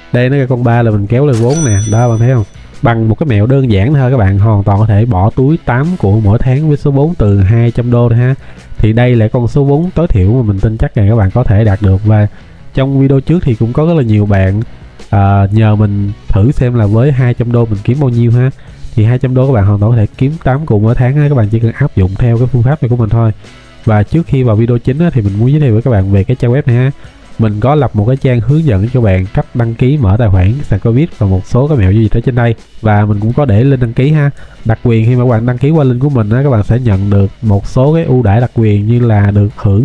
Đây nó ra con 3 là mình kéo lên 4 nè, đó bạn thấy không? Bằng một cái mẹo đơn giản thôi các bạn hoàn toàn có thể bỏ túi 8 của mỗi tháng với số vốn từ 200 đô thôi ha. Thì đây là con số vốn tối thiểu mà mình tin chắc rằng các bạn có thể đạt được. Và trong video trước thì cũng có rất là nhiều bạn nhờ mình thử xem là với 200 đô mình kiếm bao nhiêu ha. Thì 200 đô các bạn hoàn toàn có thể kiếm 8 cụ mỗi tháng ha. Các bạn chỉ cần áp dụng theo cái phương pháp này của mình thôi. Và trước khi vào video chính á, thì mình muốn giới thiệu với các bạn về cái trang web này ha. Mình có lập một cái trang hướng dẫn cho bạn cách đăng ký mở tài khoản sàn Covid và một số cái mẹo giao dịch ở trên đây. Và mình cũng có để link đăng ký ha. Đặc quyền khi mà các bạn đăng ký qua link của mình á, các bạn sẽ nhận được một số cái ưu đãi đặc quyền như là được hưởng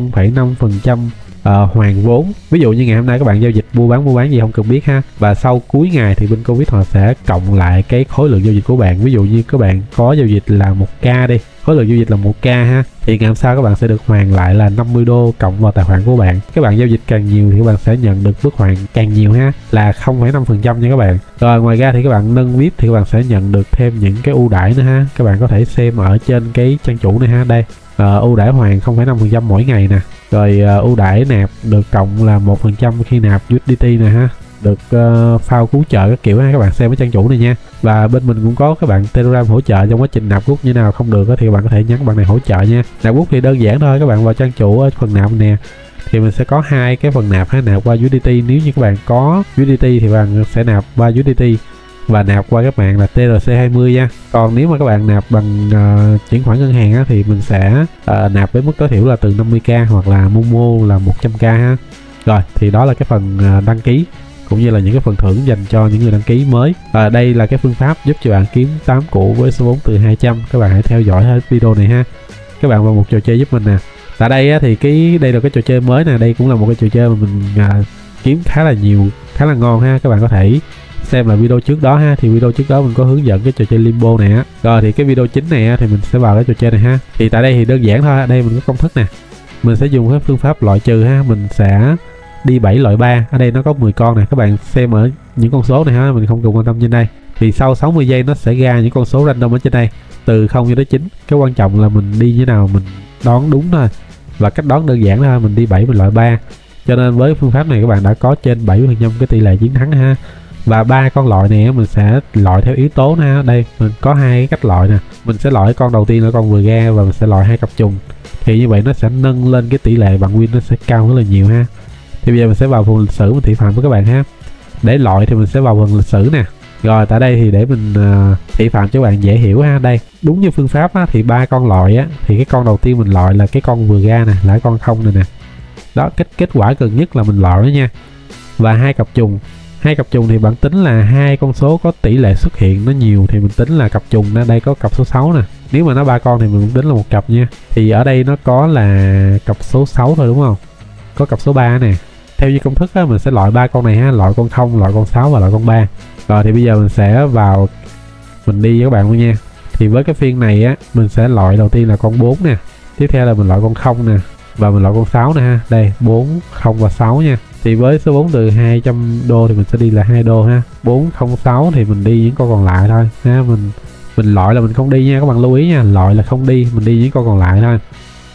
0,5% hoàn vốn. Ví dụ như ngày hôm nay các bạn giao dịch mua bán gì không cần biết ha. Và sau cuối ngày thì bên Covid họ sẽ cộng lại cái khối lượng giao dịch của bạn. Ví dụ như các bạn có giao dịch là 1k đi, khối lượng giao dịch là 1k ha, thì ngày hôm sau các bạn sẽ được hoàn lại là 50 đô cộng vào tài khoản của bạn. Các bạn giao dịch càng nhiều thì các bạn sẽ nhận được mức hoàn càng nhiều ha, là 0,5% nha các bạn. Rồi ngoài ra thì các bạn nâng VIP thì các bạn sẽ nhận được thêm những cái ưu đãi nữa ha. Các bạn có thể xem ở trên cái trang chủ này ha. Đây ưu đãi hoàn 0,5% mỗi ngày nè. Rồi ưu đãi nạp được cộng là 1% khi nạp USDT nè ha. Được phao cứu trợ các kiểu ha, các bạn xem cái trang chủ này nha. Và bên mình cũng có các bạn Telegram hỗ trợ trong quá trình nạp rút như nào không được thì các bạn có thể nhắn bạn này hỗ trợ nha. Nạp rút thì đơn giản thôi, các bạn vào trang chủ ở phần nạp nè thì mình sẽ có hai cái phần nạp ha, nạp qua USDT. Nếu như các bạn có USDT thì bạn sẽ nạp qua USDT và nạp qua các bạn là TRC20 nha. Còn nếu mà các bạn nạp bằng chuyển khoản ngân hàng á, thì mình sẽ nạp với mức tối thiểu là từ 50k hoặc là Momo là 100k ha. Rồi thì đó là cái phần đăng ký cũng như là những cái phần thưởng dành cho những người đăng ký mới. Đây là cái phương pháp giúp cho bạn kiếm 8 cụ với số vốn từ 200. Các bạn hãy theo dõi hết video này ha. Các bạn vào một trò chơi giúp mình nè. Tại đây á, thì đây là cái trò chơi mới nè. Đây cũng là một cái trò chơi mà mình kiếm khá là nhiều, khá là ngon ha. Các bạn có thể xem là video trước đó ha. Thì video trước đó mình có hướng dẫn cái trò chơi Limbo này á. Rồi thì cái video chính này á, thì mình sẽ vào cái trò chơi này ha. Thì tại đây thì đơn giản thôi. Đây mình có công thức nè. Mình sẽ dùng cái phương pháp loại trừ ha. Mình sẽ đi 7 loại 3. Ở đây nó có 10 con này. Các bạn xem ở những con số này ha, mình không cần quan tâm trên đây. Thì sau 60 giây nó sẽ ra những con số random ở trên đây từ 0 cho tới 9. Cái quan trọng là mình đi như nào mình đoán đúng thôi. Và cách đoán đơn giản thôi, mình đi 7 mình loại 3. Cho nên với phương pháp này các bạn đã có trên 70% cái tỷ lệ chiến thắng ha. Và 3 con loại này mình sẽ loại theo yếu tố ha. Đây mình có hai cái cách loại nè. Mình sẽ loại con đầu tiên là con vừa ra và mình sẽ loại 2 cặp trùng. Thì như vậy nó sẽ nâng lên cái tỷ lệ bạn win nó sẽ cao rất là nhiều ha. Thì bây giờ mình sẽ vào phần lịch sử mình thị phạm với các bạn ha. Để loại thì mình sẽ vào phần lịch sử nè. Rồi tại đây thì để mình thị phạm cho các bạn dễ hiểu ha. Đây đúng như phương pháp á, thì 3 con loại á, thì cái con đầu tiên mình loại là cái con vừa ra nè, là cái con không này nè. Đó, kết quả gần nhất là mình loại đó nha. Và 2 cặp trùng. 2 cặp trùng thì bạn tính là hai con số có tỷ lệ xuất hiện nó nhiều thì mình tính là cặp trùng. Ở đây có cặp số 6 nè. Nếu mà nó 3 con thì mình cũng tính là một cặp nha. Thì ở đây nó có là cặp số 6 thôi đúng không? Có cặp số 3 nè. Theo như công thức á, mình sẽ loại 3 con này ha, loại con 0, loại con 6 và loại con 3. Rồi thì bây giờ mình sẽ vào mình đi với các bạn luôn nha. Thì với cái phiên này á, mình sẽ loại đầu tiên là con 4 nè. Tiếp theo là mình loại con 0 nè. Và mình loại con 6 nè ha. Đây 4, 0 và 6 nha. Thì với số vốn từ 200 đô thì mình sẽ đi là 2 đô ha. 406 thì mình đi những con còn lại thôi ha. Mình loại là mình không đi nha, các bạn lưu ý nha. Loại là không đi, mình đi những con còn lại thôi.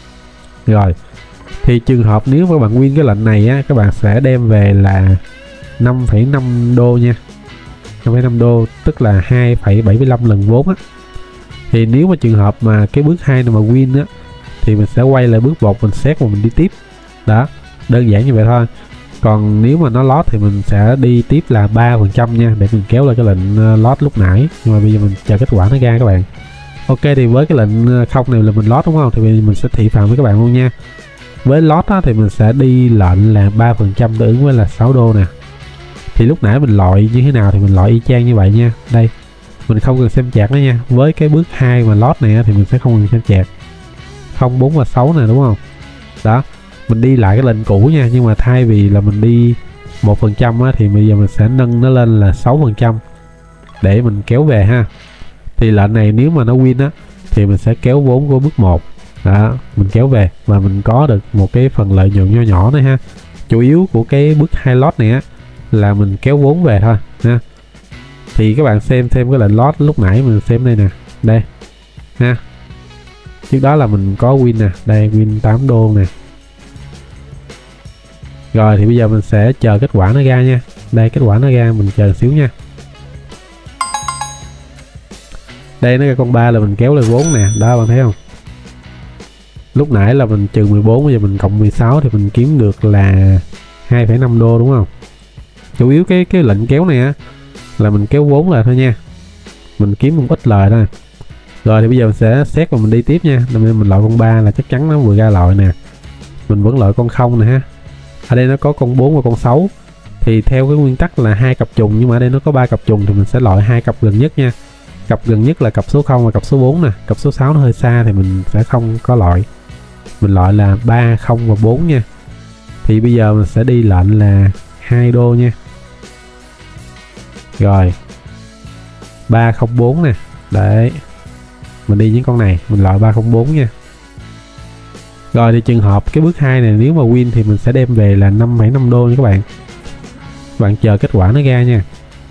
Rồi thì trường hợp nếu các bạn win cái lệnh này á, các bạn sẽ đem về là 5,5 đô nha. 5,5 đô tức là 2,75 lần vốn á. Thì nếu mà trường hợp mà cái bước 2 này mà win á thì mình sẽ quay lại bước 1 mình xét và mình đi tiếp. Đó, đơn giản như vậy thôi. Còn nếu mà nó lót thì mình sẽ đi tiếp là 3% nha, để mình kéo lại cái lệnh lót lúc nãy. Nhưng mà bây giờ mình chờ kết quả nó ra các bạn. Ok thì với cái lệnh không này là mình lót đúng không? Thì bây giờ mình sẽ thị phạm với các bạn luôn nha. Với lót á, thì mình sẽ đi lệnh là 3% đối ứng với là 6 đô nè. Thì lúc nãy mình loại như thế nào thì mình loại y chang như vậy nha. Đây mình không cần xem chart nữa nha. Với cái bước 2 mà lót này á, thì mình sẽ không cần xem chart. 0, 4 và 6 nè đúng không? Đó, mình đi lại cái lệnh cũ nha. Nhưng mà thay vì là mình đi 1% á, thì bây giờ mình sẽ nâng nó lên là 6% để mình kéo về ha. Thì lệnh này nếu mà nó win á thì mình sẽ kéo vốn của bước 1. Đó, mình kéo về và mình có được một cái phần lợi nhuận nho nhỏ này ha. Chủ yếu của cái bước 2 lót này á là mình kéo vốn về thôi ha. Thì các bạn xem cái lệnh lót lúc nãy mình xem đây nè. Đây ha. Trước đó là mình có win nè. Đây win 8 đô nè. Rồi thì bây giờ mình sẽ chờ kết quả nó ra nha. Đây kết quả nó ra, mình chờ xíu nha. Đây nó ra con 3 là mình kéo lên 4 nè, đó bạn thấy không? Lúc nãy là mình trừ 14, bây giờ mình cộng 16 thì mình kiếm được là 2,5 đô đúng không? Chủ yếu cái lệnh kéo này á là mình kéo vốn lại thôi nha. Mình kiếm một ít lời thôi. Rồi thì bây giờ mình sẽ xét và mình đi tiếp nha. Mình loại con 3 là chắc chắn nó vừa ra loại nè. Mình vẫn loại con 0 nè ha. Ở đây nó có con 4 và con 6. Thì theo cái nguyên tắc là 2 cặp trùng, nhưng mà ở đây nó có 3 cặp trùng thì mình sẽ loại 2 cặp gần nhất nha. Cặp gần nhất là cặp số 0 và cặp số 4 nè. Cặp số 6 nó hơi xa thì mình sẽ không có loại. Mình loại là 3, 0 và 4 nha. Thì bây giờ mình sẽ đi lệnh là 2 đô nha. Rồi 304 nè. Đấy, mình đi những con này, mình loại 304 nha. Rồi thì trường hợp cái bước 2 này nếu mà win thì mình sẽ đem về là 5,5 đô nha các bạn. Các bạn chờ kết quả nó ra nha.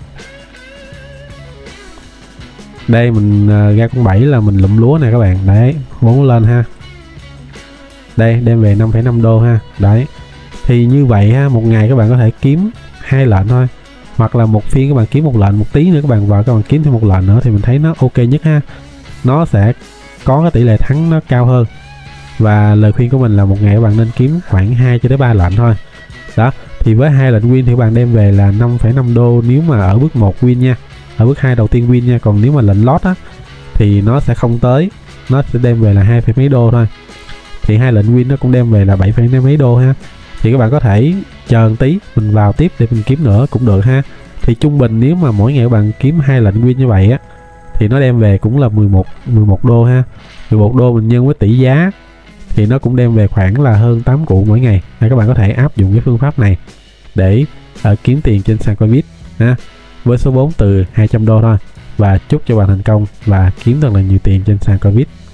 Đây mình ra con 7 là mình lụm lúa nè các bạn. Đấy, vốn lên ha. Đây đem về 5,5 đô ha. Đấy. Thì như vậy ha, một ngày các bạn có thể kiếm 2 lệnh thôi. Hoặc là một phiên các bạn kiếm một lệnh, một tí nữa các bạn vào các bạn kiếm thêm một lệnh nữa thì mình thấy nó ok nhất ha. Nó sẽ có cái tỷ lệ thắng nó cao hơn. Và lời khuyên của mình là một ngày các bạn nên kiếm khoảng 2 cho tới 3 lệnh thôi. Đó, thì với 2 lệnh win thì các bạn đem về là 5,5 đô nếu mà ở bước 1 win nha. Ở bước 2 đầu tiên win nha, còn nếu mà lệnh lót á thì nó sẽ không tới, nó sẽ đem về là 2 mấy đô thôi. Thì 2 lệnh win nó cũng đem về là 7 mấy đô ha. Thì các bạn có thể chờ một tí mình vào tiếp để mình kiếm nữa cũng được ha. Thì trung bình nếu mà mỗi ngày các bạn kiếm 2 lệnh win như vậy á thì nó đem về cũng là 11 đô ha. 11 đô mình nhân với tỷ giá thì nó cũng đem về khoảng là hơn 8 củ mỗi ngày. Nên các bạn có thể áp dụng cái phương pháp này để kiếm tiền trên sàn Coinbit ha, với số vốn từ 200 đô thôi. Và chúc cho bạn thành công và kiếm thật là nhiều tiền trên sàn Coinbit.